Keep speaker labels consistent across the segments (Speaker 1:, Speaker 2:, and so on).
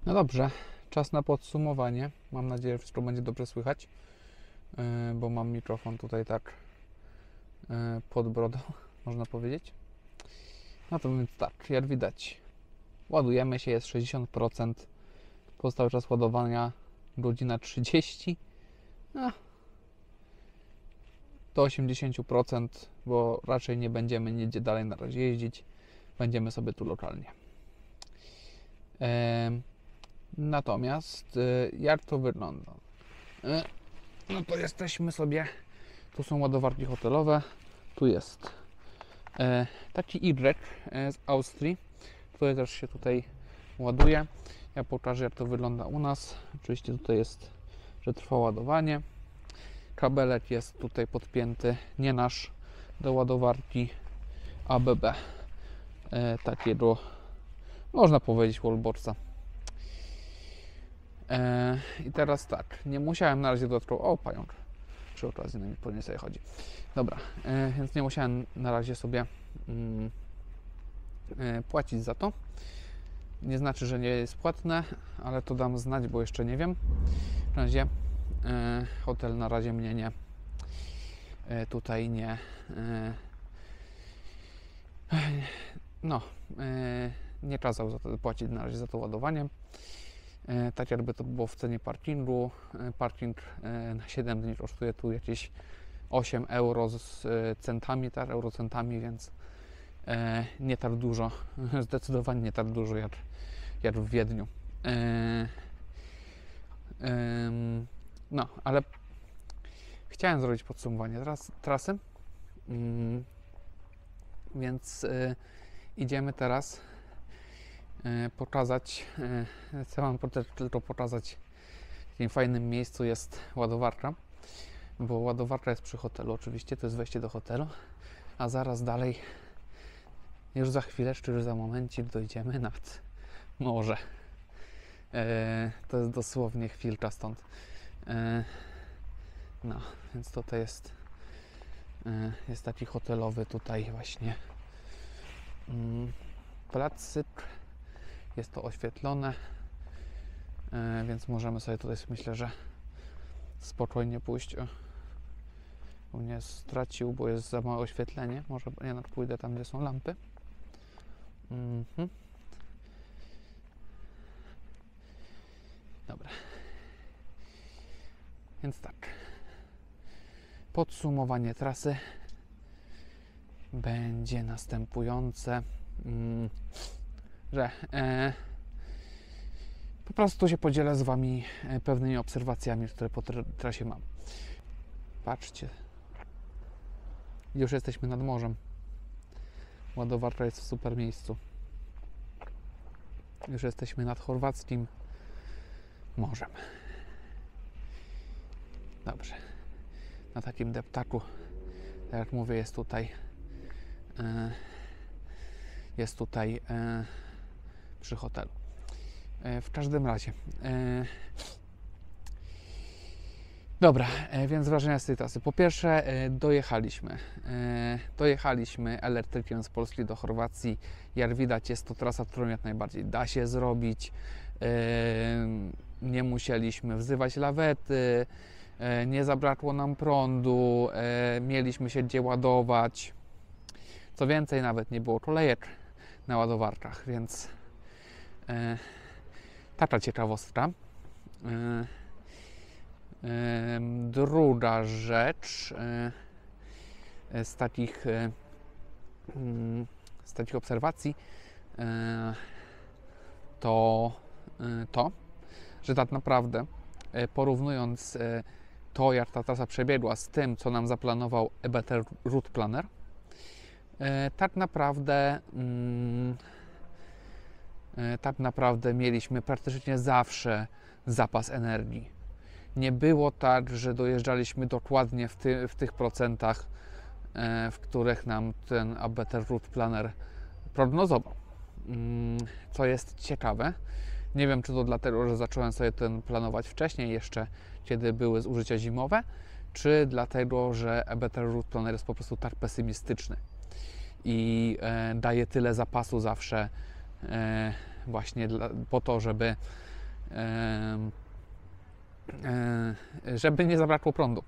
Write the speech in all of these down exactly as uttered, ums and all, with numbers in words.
Speaker 1: No dobrze, czas na podsumowanie. Mam nadzieję, że wszystko będzie dobrze słychać, yy, bo mam mikrofon tutaj tak yy, pod brodą, można powiedzieć. No to więc tak, jak widać, ładujemy się, jest sześćdziesiąt procent. Pozostały czas ładowania godzina trzydzieści. No, do osiemdziesiąt procent, bo raczej nie będziemy nigdzie dalej na razie jeździć. Będziemy sobie tu lokalnie. Yy, Natomiast yy, jak to wygląda? Yy, no to jesteśmy sobie, tu są ładowarki hotelowe, tu jest yy, taki Y yy, z Austrii, który też się tutaj ładuje. Ja pokażę, jak to wygląda u nas. Oczywiście tutaj jest, że trwa ładowanie. Kabelek jest tutaj podpięty, nie nasz, do ładowarki A B B, yy, takiego, można powiedzieć, wallboxa. Eee, I teraz tak, nie musiałem na razie dodatkowo... O, pająk. Przy okazji, no mi po nie sobie chodzi. Dobra, e, więc nie musiałem na razie sobie mm, e, płacić za to. Nie znaczy, że nie jest płatne, ale to dam znać, bo jeszcze nie wiem. W razie e, hotel na razie mnie nie e, tutaj nie e, no e, nie kazał za to płacić na razie za to ładowanie. E, tak jakby to było w cenie parkingu. E, parking e, na siedem dni kosztuje tu jakieś osiem euro z e, centami, tak, eurocentami, więc e, nie tak dużo, zdecydowanie nie tak dużo jak, jak w Wiedniu. E, e, no, ale chciałem zrobić podsumowanie tras, trasy, mm, więc e, idziemy teraz pokazać, chcę Wam tylko pokazać, w jakim fajnym miejscu jest ładowarka, bo ładowarka jest przy hotelu oczywiście, to jest wejście do hotelu, a zaraz dalej, już za chwileczkę, już za momencik dojdziemy nad morze. To jest dosłownie chwilka stąd. No, więc tutaj jest jest taki hotelowy tutaj właśnie placyk. Jest to oświetlone, więc możemy sobie tutaj, myślę, że spokojnie pójść. U mnie stracił, bo jest za małe oświetlenie. Może ja pójdę tam, gdzie są lampy. Mhm. Dobra. Więc tak. Podsumowanie trasy będzie następujące. że e, po prostu się podzielę z Wami pewnymi obserwacjami, które po trasie mam. Patrzcie, już jesteśmy nad morzem. Ładowarka jest w super miejscu. Już jesteśmy nad chorwackim morzem. Dobrze. Na takim deptaku, tak jak mówię, jest tutaj e, jest tutaj e, przy hotelu. E, w każdym razie e, dobra, e, więc wrażenia z tej trasy. Po pierwsze, e, dojechaliśmy e, dojechaliśmy elektrykiem z Polski do Chorwacji. Jak widać, jest to trasa, którą jak najbardziej da się zrobić. E, nie musieliśmy wzywać lawety, e, nie zabrakło nam prądu, e, mieliśmy się gdzie ładować. Co więcej, nawet nie było kolejek na ładowarkach, więc e, taka ciekawostka. E, e, druga rzecz e, z takich e, z takich obserwacji e, to e, to, że tak naprawdę e, porównując e, to, jak ta trasa przebiegła z tym, co nam zaplanował E B T Route Planner, e, tak naprawdę mm, tak naprawdę mieliśmy praktycznie zawsze zapas energii. Nie było tak, że dojeżdżaliśmy dokładnie w, ty, w tych procentach, w których nam ten A B T Route Planner prognozował. Co jest ciekawe, nie wiem, czy to dlatego, że zacząłem sobie ten planować wcześniej jeszcze, kiedy były zużycia zimowe, czy dlatego, że A B T Route Planner jest po prostu tak pesymistyczny i daje tyle zapasu zawsze właśnie dla, po to, żeby żeby nie zabrakło prądu.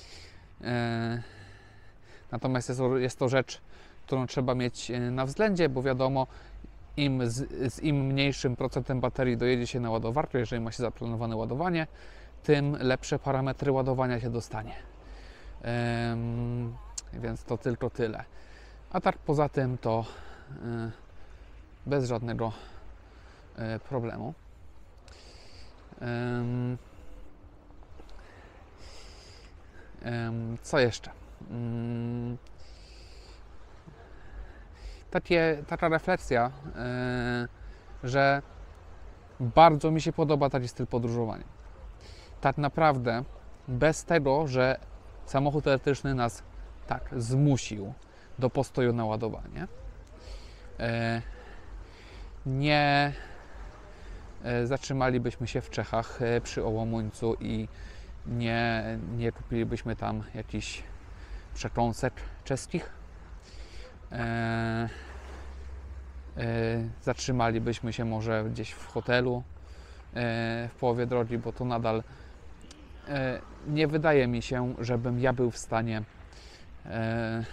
Speaker 1: Natomiast jest to, jest to rzecz, którą trzeba mieć na względzie, bo wiadomo, im z, z im mniejszym procentem baterii dojedzie się na ładowarkę, jeżeli ma się zaplanowane ładowanie, tym lepsze parametry ładowania się dostanie. Ym, więc to tylko tyle. A tak poza tym to yy, bez żadnego yy, problemu. Yy, yy, co jeszcze? Yy, Takie, taka refleksja, yy, że bardzo mi się podoba taki styl podróżowania. Tak naprawdę bez tego, że samochód elektryczny nas tak zmusił do postoju na ładowanie, yy, nie yy, zatrzymalibyśmy się w Czechach yy, przy Ołomuńcu i nie, nie kupilibyśmy tam jakichś przekąsek czeskich. E, e, zatrzymalibyśmy się może gdzieś w hotelu e, w połowie drogi, bo to nadal e, nie wydaje mi się, żebym ja był w stanie e,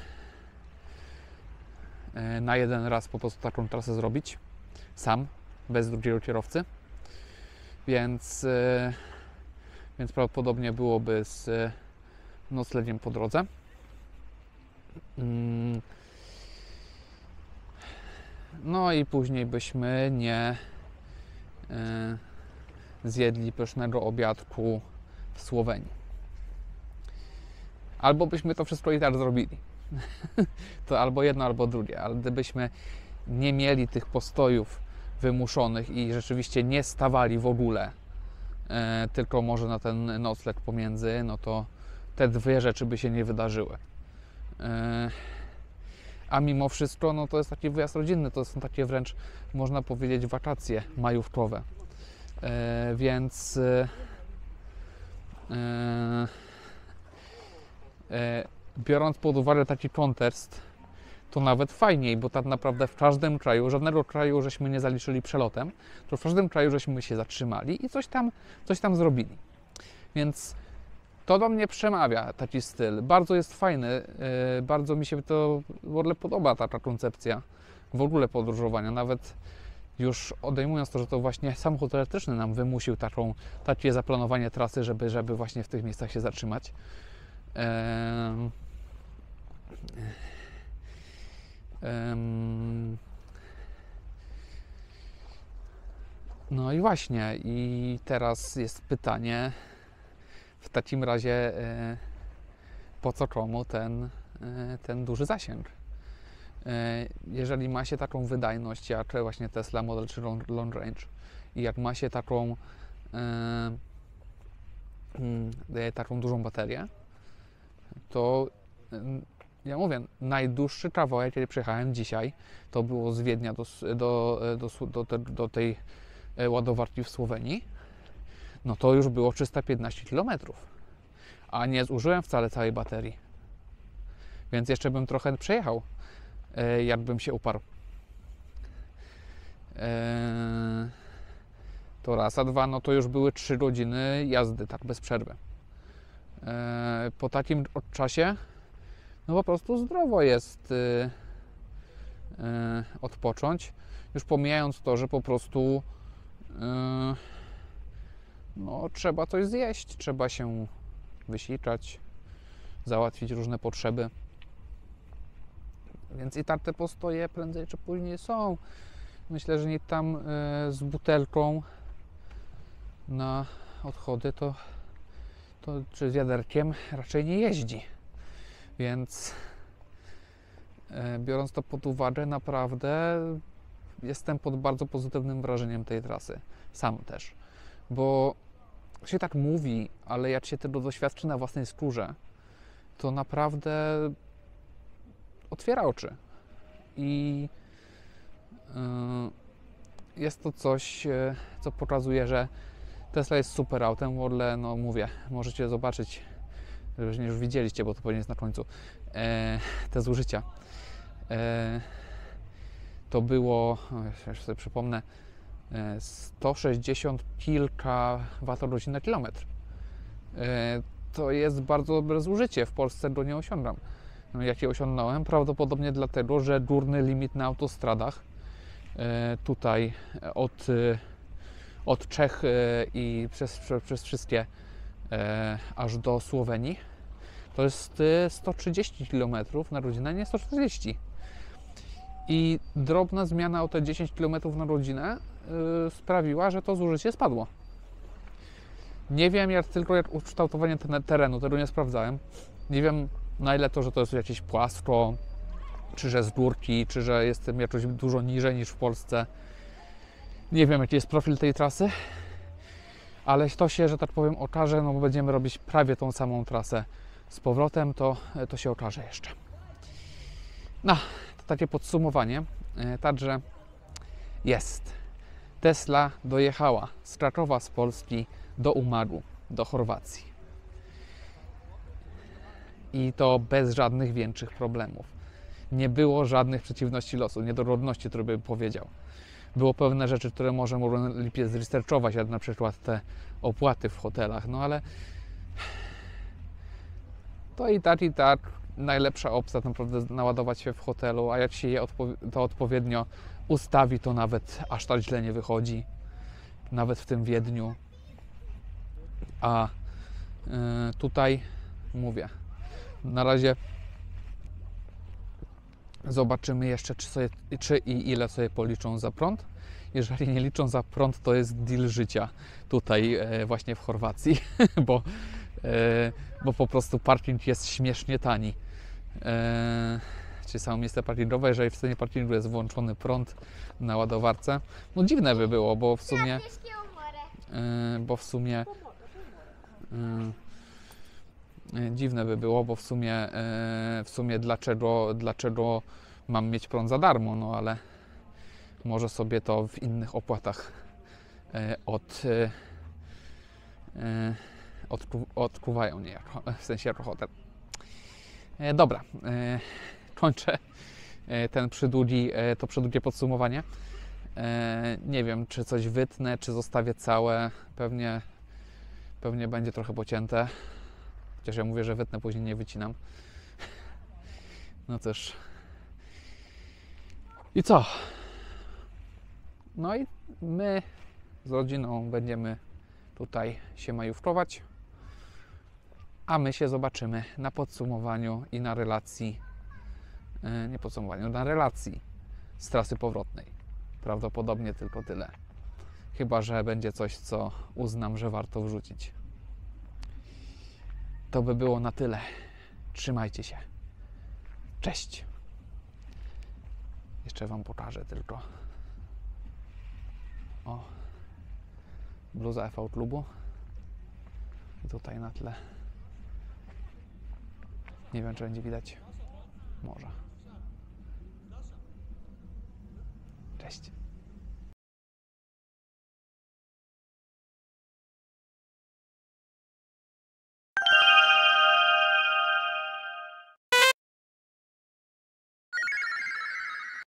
Speaker 1: e, na jeden raz po prostu taką trasę zrobić sam, bez drugiego kierowcy, więc, e, więc prawdopodobnie byłoby z e, noclegiem po drodze. Mm. No i później byśmy nie y, zjedli pysznego obiadku w Słowenii. Albo byśmy to wszystko i tak zrobili. To albo jedno, albo drugie. Ale gdybyśmy nie mieli tych postojów wymuszonych i rzeczywiście nie stawali w ogóle, y, tylko może na ten nocleg pomiędzy, no to te dwie rzeczy by się nie wydarzyły. Y, A mimo wszystko, no to jest taki wyjazd rodzinny, to są takie wręcz, można powiedzieć, wakacje majówkowe. E, więc e, e, biorąc pod uwagę taki kontekst, to nawet fajniej, bo tak naprawdę w każdym kraju, żadnego kraju żeśmy nie zaliczyli przelotem, to w każdym kraju żeśmy się zatrzymali i coś tam, coś tam zrobili. Więc to do mnie przemawia, taki styl. Bardzo jest fajny, yy, bardzo mi się to w ogóle podoba, taka koncepcja w ogóle podróżowania. Nawet już odejmując to, że to właśnie samochód elektryczny nam wymusił taką, takie zaplanowanie trasy, żeby, żeby właśnie w tych miejscach się zatrzymać. Yy, yy, no i właśnie, i teraz jest pytanie, w takim razie po co komu ten, ten duży zasięg? Jeżeli ma się taką wydajność jak właśnie Tesla Model trzy Long Range i jak ma się taką taką dużą baterię, to ja mówię, najdłuższy kawałek, kiedy przejechałem dzisiaj, to było z Wiednia do, do, do, do, do, do tej ładowarki w Słowenii. No to już było trzysta piętnaście kilometrów, a nie zużyłem wcale całej baterii. Więc jeszcze bym trochę przejechał, jakbym się uparł. To raz, a dwa, no to już były trzy godziny jazdy, tak bez przerwy. Po takim czasie, no po prostu zdrowo jest odpocząć, już pomijając to, że po prostu no, trzeba coś zjeść, trzeba się wysikać, załatwić różne potrzeby. Więc i tak te postoje prędzej czy później są. Myślę, że nikt tam y, z butelką na odchody to, to czy z wiaderkiem raczej nie jeździ. Więc y, biorąc to pod uwagę, naprawdę jestem pod bardzo pozytywnym wrażeniem tej trasy. Sam też. Bo się tak mówi, ale jak się tego doświadczy na własnej skórze, to naprawdę otwiera oczy. I yy, jest to coś, yy, co pokazuje, że Tesla jest super autem. W ogóle, no mówię, możecie zobaczyć, że już widzieliście, bo to pewnie jest na końcu, yy, te zużycia. Yy, to było, jeszcze sobie przypomnę, sto sześćdziesiąt kilka wattgodzin na kilometr. To jest bardzo dobre zużycie. W Polsce go nie osiągam. Jakie osiągnąłem? Prawdopodobnie dlatego, że górny limit na autostradach tutaj od, od Czech i przez, przez, przez wszystkie aż do Słowenii to jest sto trzydzieści kilometrów na godzinę, nie sto czterdzieści. I drobna zmiana o te dziesięć kilometrów na godzinę sprawiła, że to zużycie spadło. Nie wiem jak tylko jak ukształtowanie terenu, tego nie sprawdzałem. Nie wiem na ile to, że to jest jakieś płasko, czy że z górki, czy że jestem jakoś dużo niżej niż w Polsce. Nie wiem jaki jest profil tej trasy, ale to się, że tak powiem, okaże, no bo będziemy robić prawie tą samą trasę z powrotem, to, to się okaże jeszcze. No, to takie podsumowanie. Także jest. Tesla dojechała z Krakowa, z Polski do Umagu, do Chorwacji. I to bez żadnych większych problemów. Nie było żadnych przeciwności losu, niedogodności, które bym powiedział. Było pewne rzeczy, które może mogłem lepiej zresearchować, jak na przykład te opłaty w hotelach, no ale to i tak, i tak najlepsza opcja naprawdę naładować się w hotelu, a jak się je odpo to odpowiednio ustawi, to nawet aż tak źle nie wychodzi. Nawet w tym Wiedniu. A yy, tutaj mówię, na razie zobaczymy jeszcze, czy, sobie, czy i ile sobie policzą za prąd. Jeżeli nie liczą za prąd, to jest deal życia tutaj e, właśnie w Chorwacji, bo, e, bo po prostu parking jest śmiesznie tani. E, czy samo miejsce parkingowe, jeżeli w cenie parkingu jest włączony prąd na ładowarce. No dziwne by było, bo w sumie e, bo w sumie e, dziwne by było, bo w sumie e, w sumie dlaczego, dlaczego mam mieć prąd za darmo, no ale może sobie to w innych opłatach e, od, e, odku, odkuwają niejako, w sensie jako hotel. E, dobra, e, kończę e, ten przydługi, e, to przydługie podsumowanie. E, nie wiem, czy coś wytnę, czy zostawię całe. Pewnie, pewnie będzie trochę pocięte. Chociaż ja mówię, że wytnę, później nie wycinam. No cóż. I co? No i my z rodziną będziemy tutaj się majówkować, a my się zobaczymy na podsumowaniu i na relacji, nie podsumowaniu, na relacji z trasy powrotnej. Prawdopodobnie tylko tyle. Chyba że będzie coś, co uznam, że warto wrzucić. To by było na tyle. Trzymajcie się. Cześć. Jeszcze Wam pokażę tylko. O, bluza F V klubu i tutaj na tle, nie wiem czy będzie widać, może. Cześć.